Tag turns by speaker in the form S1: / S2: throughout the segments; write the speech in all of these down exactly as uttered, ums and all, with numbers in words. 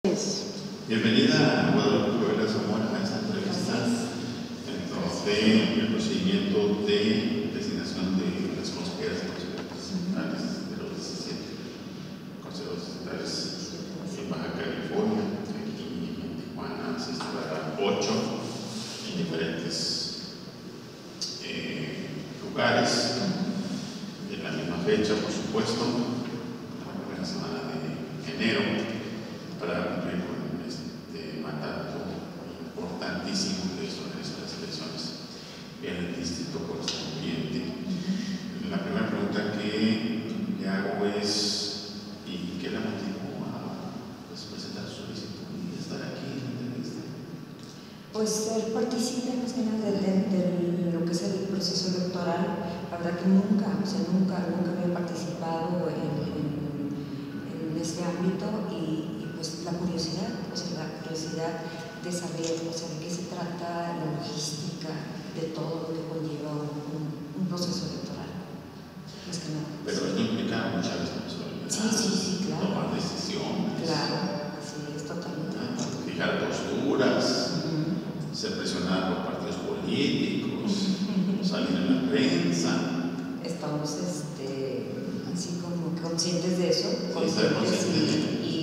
S1: Bienvenida a Guadalupe Rivera Zamora a esta entrevista de el procedimiento de designación de las consejeras y consejeros distritales de los diecisiete consejos distritales en Baja California. Aquí en Tijuana se instalarán ocho en diferentes eh, lugares de la misma fecha, por supuesto, la primera semana de enero, para cumplir con este mandato importantísimo que es organizar las elecciones en el distrito correspondiente. La primera pregunta que le hago es, ¿y qué la motivó a pues, presentar su solicitud y estar aquí en la entrevista?
S2: Pues ser partícipe más que nada de, de, de lo que es el proceso electoral. La verdad que nunca, o sea, nunca, nunca había participado en, en, en este ámbito y pues la curiosidad, o sea, la curiosidad de saber, o sea, de qué se trata la logística, de todo lo que conlleva un, un, un proceso electoral. Más que nada.
S1: Pero esto implica mucha responsabilidad.
S2: Sí, sí, sí, claro.
S1: Tomar decisiones.
S2: Claro, así es, totalmente.
S1: Fijar posturas, uh-huh. ser presionado por partidos políticos, uh-huh. salir en la prensa.
S2: Estamos, este, así como conscientes de eso.
S1: Conscientes,
S2: conscientes y,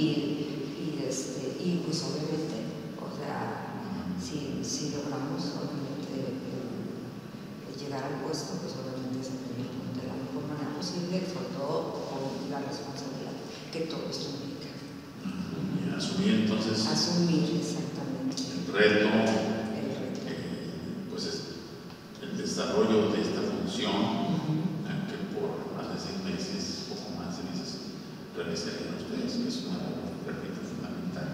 S2: y pues obviamente, o sea, si, si logramos obviamente eh, llegar al puesto, pues obviamente desempeñarlo de la mejor manera posible, sobre todo con la responsabilidad que todo esto implica.
S1: Y asumir entonces
S2: asumir exactamente
S1: el reto,
S2: el reto.
S1: Eh, pues es el desarrollo de esta función, uh-huh. que por más de seis meses, poco más de meses, realizarían ustedes, que es una repito fundamental.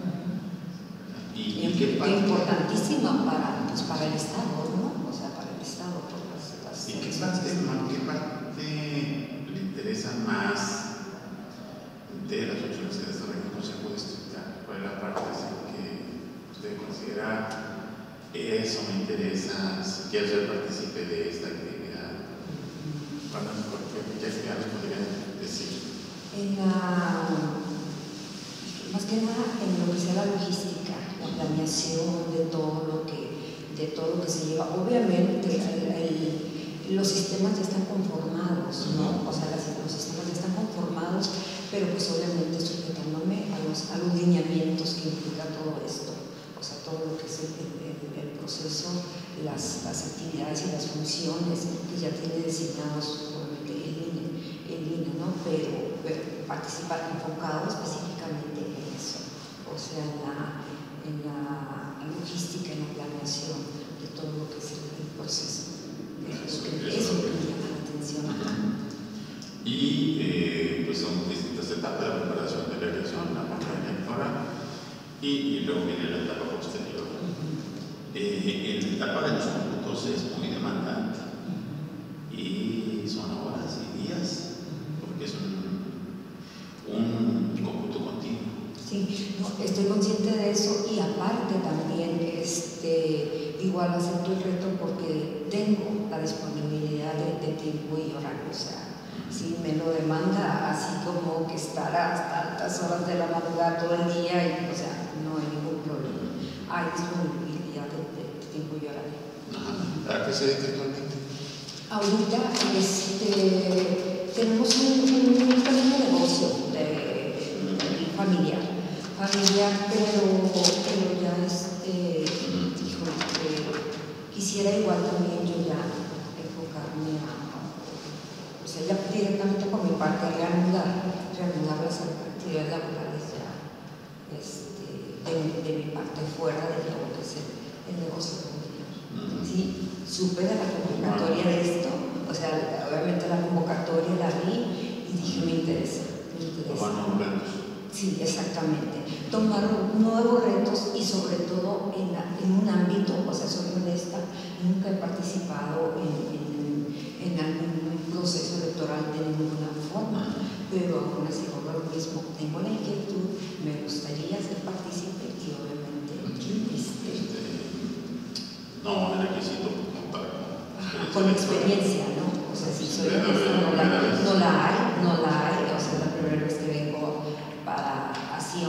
S1: ¿Y,
S2: y qué parte? Importantísima para, pues, para el Estado, ¿no? O sea, para el Estado, por las, las
S1: ¿Y qué parte, qué parte le interesa más de las ocho elecciones del Consejo Distrital? ¿Cuál es la parte que usted considera eso me interesa, si quiero ser partícipe de esta actividad? ¿Cuáles actividades podrían decir?
S2: En la, más que nada en lo que sea la logística, la planeación de todo lo que, de todo lo que se lleva. Obviamente el, el, los sistemas ya están conformados, ¿no? O sea, las, los sistemas ya están conformados, pero pues obviamente sujetándome a los, a los lineamientos que implica todo esto. O sea, todo lo que es el, el, el proceso, las, las actividades y las funciones que ya tiene designados obviamente el I N E, el I N E, ¿no? Pero, pero participar enfocado específicamente en eso, o sea, en la, en la logística, en la planeación de todo lo que es el, el proceso. Eso, que, eso que me llama la atención.
S1: Y eh, pues son distintas etapas de la preparación de la elección, la campaña electoral, y, y luego viene la etapa posterior. Uh-huh. eh, en la etapa de los cómputos es muy demandante, uh-huh. y son horas y días, porque es un, un cómputo continuo.
S2: Sí, no, estoy consciente de eso y aparte también este, igual acepto el reto porque tengo la disponibilidad de, de tiempo y horario, o sea, si me lo demanda así como que estar hasta altas horas de la madrugada todo el día, y, o sea, no hay ningún problema, hay disponibilidad de, de, de tiempo y horario.
S1: ¿A qué se dedica actualmente?
S2: Ahorita este, tenemos un, un pequeño negocio de, de familiar. familiar, pero, pero ya este, híjole, eh, quisiera igual también yo ya enfocarme a, o sea, ya directamente por mi parte, reanudar, reanudar las actividades laborales ya, este, de, de mi parte fuera de lo que es el, el negocio familiar. Uh-huh. Sí, supe de la convocatoria de esto, o sea, obviamente la convocatoria la vi y dije, me interesa, me interesa. Sí, exactamente. Tomar nuevos retos y sobre todo en, la, en un ámbito, o sea, soy honesta, nunca he participado en, en, en algún proceso electoral de ninguna forma, pero aún así por lo mismo tengo la inquietud, me gustaría ser partícipe y obviamente este,
S1: no, el requisito contar
S2: con experiencia, ¿no? O sea, si soy honesta, no la, no la hay, no la hay, o sea, es la primera vez que vengo para así a un,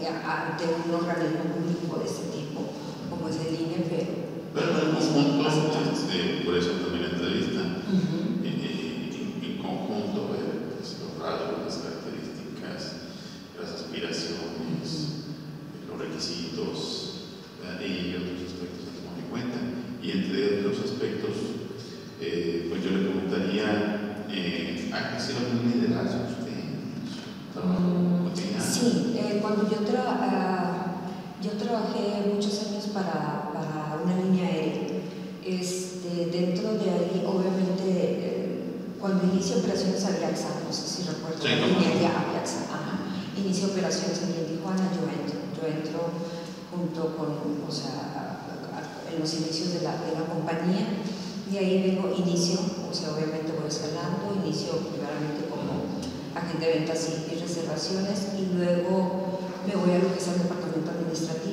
S2: ante un organismo público de este tipo, como es el I N E, pero...
S1: Pero en conjunto, este, por eso también la entrevista,
S2: Uh-huh.
S1: en, en, en conjunto, ver pues, los rasgos, las características, las aspiraciones, uh-huh. los requisitos, ¿verdad? Y otros aspectos a tomar en cuenta. Y entre otros aspectos, eh, pues yo le preguntaría, eh, ¿ha ejercido algún liderazgo usted en su trabajo cotidiano?
S2: Sí, eh, cuando yo, tra uh, yo trabajé muchos años para, para una línea aérea, este, dentro de ahí, obviamente, eh, cuando inicio operaciones Aviaxa, no sé si recuerdo,
S1: sí,
S2: la
S1: no,
S2: línea
S1: no.
S2: de Aviaxa, ajá, inicio operaciones aquí en Tijuana, yo entro, yo entro junto con, o sea, en los inicios de la, de la compañía, y ahí vengo, inicio, o sea, obviamente voy escalando, inicio primeramente como agente de ventas y, y reservaciones, y luego me voy a lo que es el departamento administrativo.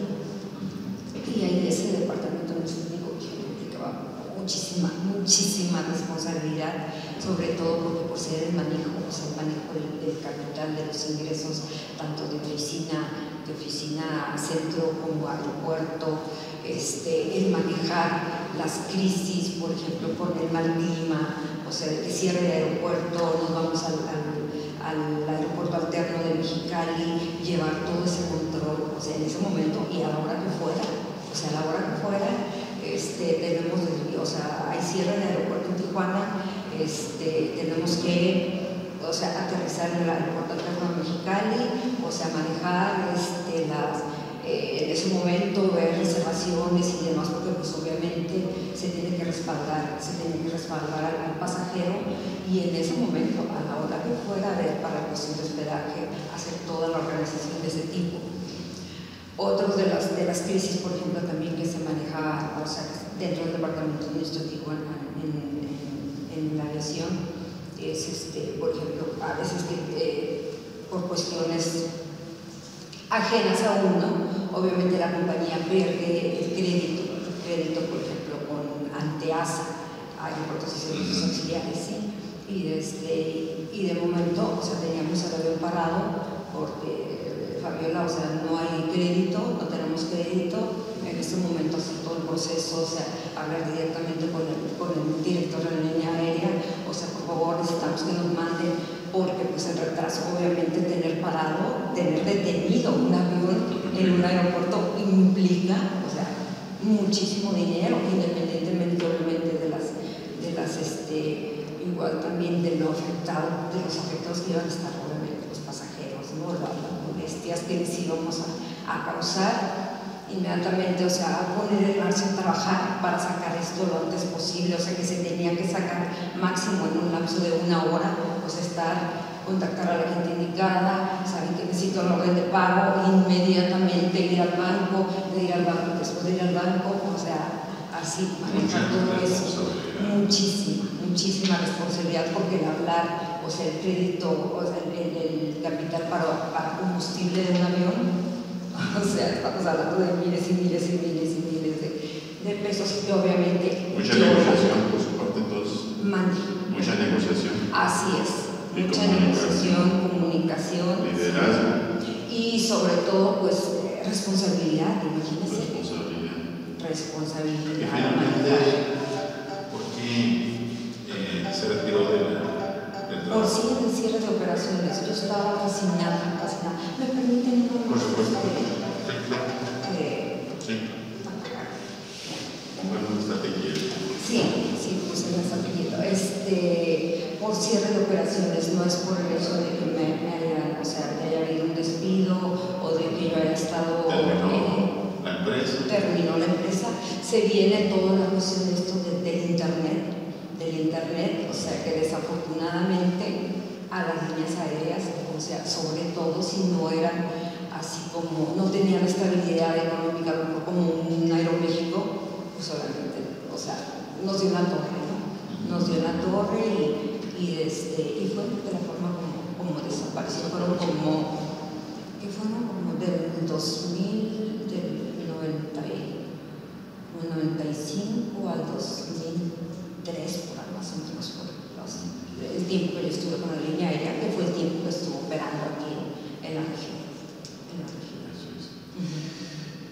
S2: Y ahí ese departamento administrativo que implicaba muchísima, muchísima responsabilidad, sobre todo porque por ser el manejo, o sea, el manejo del, del capital, de los ingresos, tanto de oficina, de oficina centro como aeropuerto, este, el manejar las crisis, por ejemplo, por el mal clima, o sea, de que cierre el aeropuerto, nos vamos al, al, al aeropuerto alterno de Mexicali, llevar todo ese control, o sea, en ese momento y a la hora que fuera, o sea, a la hora que fuera, este, tenemos, o sea, hay cierre el aeropuerto en Tijuana, este, tenemos que, o sea, aterrizar en el aeropuerto alterno de Mexicali, o sea, manejar este, las, eh, en ese momento ver reservaciones y demás, porque pues obviamente se tiene que respaldar, se tiene que respaldar al, al pasajero, y en ese momento, a la hora que fuera, ver para la cuestión de hospedaje, hacer toda la organización de ese tipo. Otros de las, de las crisis, por ejemplo, también que se maneja, o sea, dentro del departamento administrativo en, en, en, en la aviación, es, este, por ejemplo, a veces que eh, por cuestiones ajenas a uno, obviamente la compañía pierde el crédito, el crédito, por ejemplo, con ante A S A, Aeropuertos y Servicios Auxiliares, ¿sí? Y, este, y de momento, o sea, teníamos el avión parado porque, Fabiola, o sea, no hay crédito, no tenemos crédito, en este momento hacer todo el proceso, o sea, hablar directamente con el, con el director de la línea aérea, o sea, por favor, necesitamos que nos manden, porque pues el retraso, obviamente, tener parado, tener detenido un avión en un aeropuerto implica, o sea, muchísimo dinero, independientemente, obviamente, de las, de las, este, igual también de los afectados, de los afectados que iban a estar, obviamente, los pasajeros, ¿no? Las, las molestias que les íbamos a, a causar. Inmediatamente, o sea, poner en marcha a trabajar para sacar esto lo antes posible, o sea, que se tenía que sacar máximo en un lapso de una hora, o sea, estar, contactar a la gente indicada, saber que necesito la orden de pago, inmediatamente ir al banco, de ir al banco, después de ir al banco, o sea, así, manejar todo eso, muchísima, muchísima responsabilidad, porque el hablar, o sea, el crédito, o sea, el, el, el capital para, para combustible de un avión, o sea, estamos hablando de miles y miles y miles y miles de, de pesos, que obviamente...
S1: Mucha negociación por su parte, entonces.
S2: Mande.
S1: Mucha negociación.
S2: Así es,
S1: Y
S2: mucha
S1: comunicación.
S2: negociación, comunicación.
S1: Liderazgo.
S2: Y sobre todo, pues, eh, responsabilidad, imagínense.
S1: Responsabilidad.
S2: Responsabilidad.
S1: Y finalmente, ¿por qué eh, se retiró de la...
S2: Por sí, en el cierre de operaciones, yo estaba fascinada, fascinada. ¿Me permiten un
S1: Por supuesto.
S2: este,
S1: Sí, claro.
S2: eh,
S1: Sí. Bueno, está tequila.
S2: Sí, sí, pues se me está pidiendo. Este, por cierre de operaciones, no es por el hecho de que me, me haya, o sea, que haya habido un despido o de que yo haya estado.
S1: Terminó
S2: eh,
S1: la empresa.
S2: Terminó la empresa. Se viene toda la cuestión de esto de, del internet. del internet, o sea que desafortunadamente a las líneas aéreas, o sea, sobre todo si no eran así como, no tenían estabilidad económica, como un Aeroméxico, pues solamente, o sea, nos dio una torre, ¿no? Nos dio una torre y, y, este, y fue de la forma como, como desapareció, fueron como, que fueron como del dos mil, del noventa y cinco al dos mil tres, por algo así, más o menos, el tiempo que yo estuve con la línea aérea, que fue el tiempo que estuvo operando aquí en la región. En la región.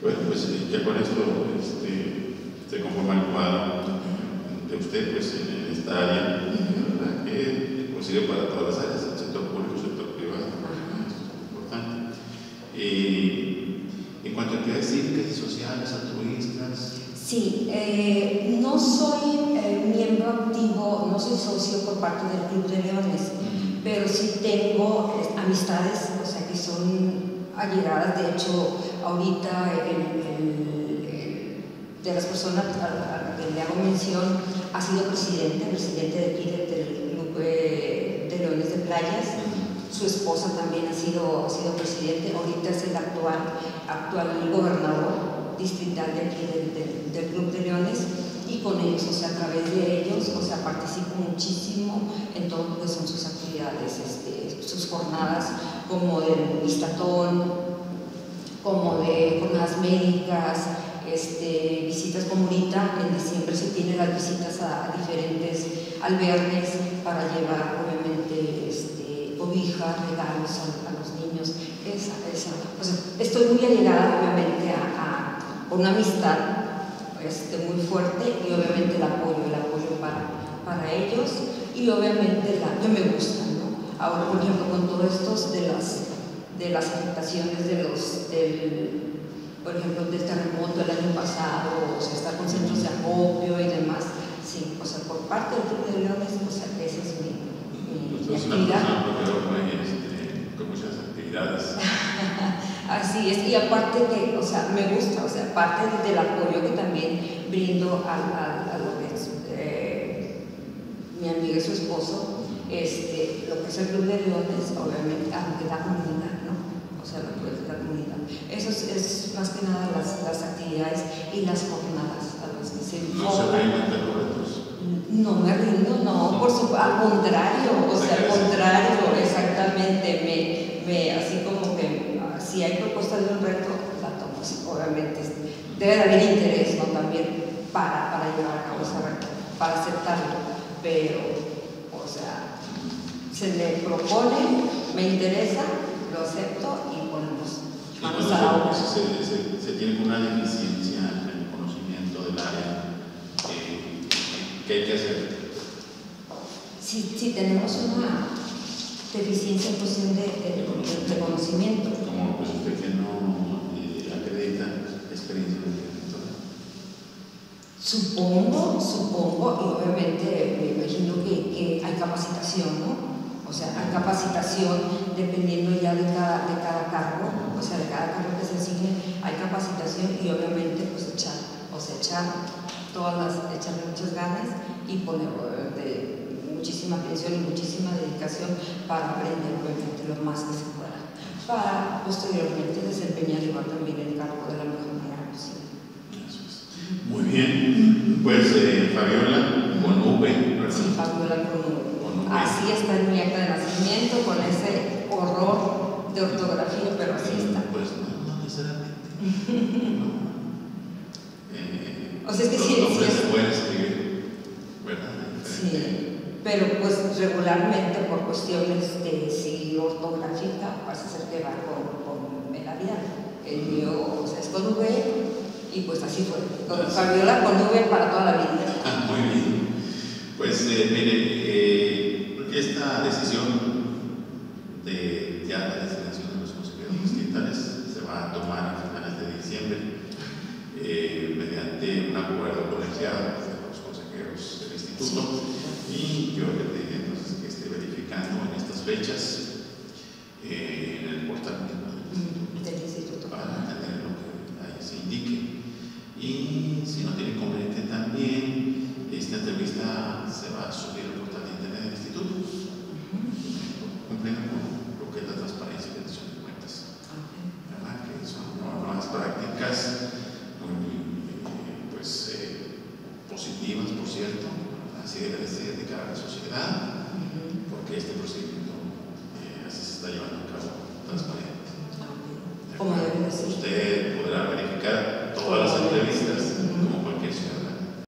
S1: Bueno, pues ya con esto este, se conforma el cuadro de usted pues, en esta área, ¿verdad? Que pues, sirve para todas las áreas, el sector público, el sector privado, eso es importante. Eh, en cuanto a actividades cívicas y sociales, altruistas.
S2: Sí, eh, no soy eh, miembro activo, no soy socio por parte del Club de Leones, uh-huh. pero sí tengo eh, amistades, o sea, que son allegadas. De hecho, ahorita el, el, el, de las personas a las que le hago mención ha sido presidente, presidente de aquí del, del Club eh, de Leones de Playas. Su esposa también ha sido, ha sido presidente, ahorita es el actual, actual gobernador distrital de aquí del, del, del Club de Leones, y con ellos, o sea, a través de ellos, o sea, participo muchísimo en todo lo que son sus actividades, este, sus jornadas, como del Vistatón, como de jornadas médicas, este, visitas como ahorita, en diciembre se tienen las visitas a, a diferentes albergues para llevar, obviamente, este, cobijas, regalos a, a los niños. Esa, esa. O sea, estoy muy allegada, obviamente, a, a por una amistad este, muy fuerte, y obviamente el apoyo, el apoyo para, para ellos, y obviamente la, que me gustan, ¿no? Ahora, por ejemplo, con todos estos de las, de las afectaciones de los, del, por ejemplo, del terremoto del año pasado, o sea, estar con centros de acopio y demás, sí, o sea, por parte del Club de Leones, o sea, esa es mi, mi, mi actividad.
S1: Con muchas actividades.
S2: Así es, y aparte que, o sea, me gusta, o sea, aparte del apoyo que también brindo a, a, a lo que es eh, mi amiga y su esposo, este, lo que es el Club de Leones, obviamente, a lo que da comunidad, ¿no? O sea, lo que es la comunidad. Eso es, es más que nada las, las actividades y las jornadas a las que se
S1: ¿No se rinden de los retos?
S2: No me rindo, no, por supuesto, al contrario, o sea, al contrario, exactamente, me, me, así como que si hay propuesta de un reto, la tomo, obviamente, debe de haber interés, ¿no? También para, para llevar a cabo ese reto, para aceptarlo, pero, o sea, se le propone, me interesa, lo acepto y ponemos manos a la obra.
S1: Se, se, se tiene una deficiencia en el conocimiento del área. Eh, ¿Qué hay que hacer?
S2: Si, si tenemos una deficiencia en cuestión de, de, de, de conocimiento.
S1: Como pues usted que no eh, acredita experiencia de director.
S2: Supongo, supongo, y obviamente me imagino que, que hay capacitación, ¿no? O sea, hay capacitación dependiendo ya de cada, de cada cargo, o sea, de cada cargo que se asigne, hay capacitación, y obviamente pues echar, o sea, echar todas las, echarle muchas ganas y poner de, muchísima atención y muchísima dedicación para aprender, obviamente, lo más que se pueda, para posteriormente desempeñar igual también el cargo de la mejor manera posible.
S1: Muy bien, pues eh, Fabiola con V, ¿verdad?
S2: Sí, Fabiola con V.
S1: Con V.
S2: Así está en mi acta de nacimiento, con ese horror de ortografía, pero así está.
S1: Pues no, no necesariamente. No. Eh,
S2: o sea, es que
S1: los
S2: sí,
S1: nombres
S2: sí,
S1: se pueden escribir, ¿verdad?
S2: Sí. Pero pues regularmente por cuestiones de si ortográfica pasa a ser que va con, con Melavida. El mío, o sea, es con V, y pues así fue. Con Fabiola con V para toda la vida.
S1: Ah, muy bien. Pues eh, mire, eh, esta decisión de ya la designación de los consejeros distritales se va a tomar a finales de diciembre eh, mediante un acuerdo colegiado de los consejeros del instituto. Y yo le pedí entonces que esté verificando en estas fechas eh, en el portal del instituto para tener lo que ahí se indique. Y si no tiene inconveniente también, esta entrevista se va a subir al portal de internet del instituto, cumpliendo con lo que es la transparencia y rendición de cuentas, ¿verdad? Que son normas prácticas muy eh, pues, eh, positivas, por cierto. Así debe ser de cara a la sociedad, uh-huh. porque este procedimiento eh, así se está llevando a cabo transparente.
S2: Como debe ser.
S1: Usted podrá verificar todas las entrevistas